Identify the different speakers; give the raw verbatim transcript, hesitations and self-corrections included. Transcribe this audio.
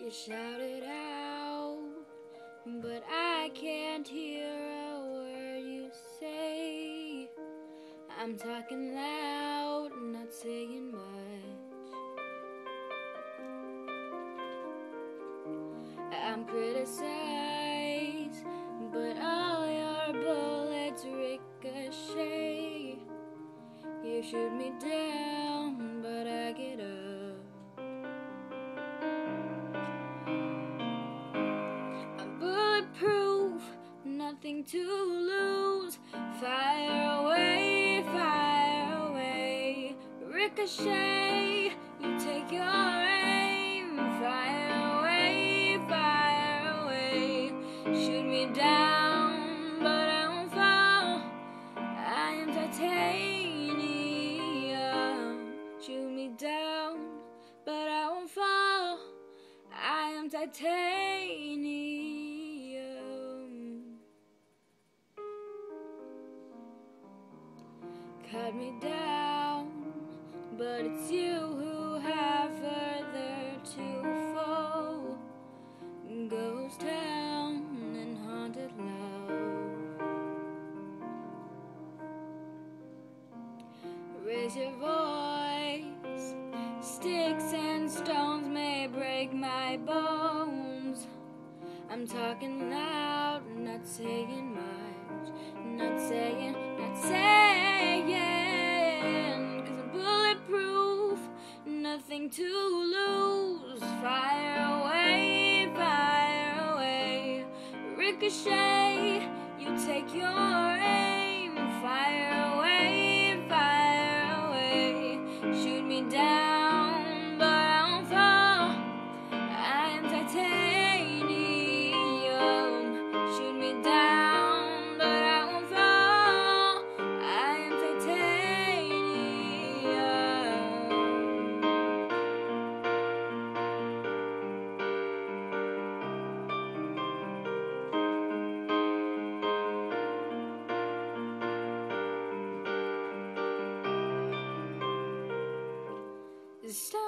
Speaker 1: You shout it out, but I can't hear a word you say. I'm talking loud, not saying much. I'm criticized, but all your bullets ricochet. You shoot me down, but I get up. I'm bulletproof, nothing to lose. Fire away, fire away. Ricochet, you take your aim. Fire away, fire away. Shoot me down, but I won't fall. I am titanium. Shoot me down, but I won't fall. I am titanium. Cut me down, but it's you who have further to fall. Ghost town and haunted love. Raise your voice. Sticks and stones may break my bones. I'm talking loud, not saying much. Not saying, not saying. Cause I'm bulletproof, nothing to lose. Fire away, fire away. Ricochet, you take your aim. Fire away, fire away. Shoot me down, but I won't fall. I am titanium. Shoot me down, but I won't fall. I am titanium. Stop.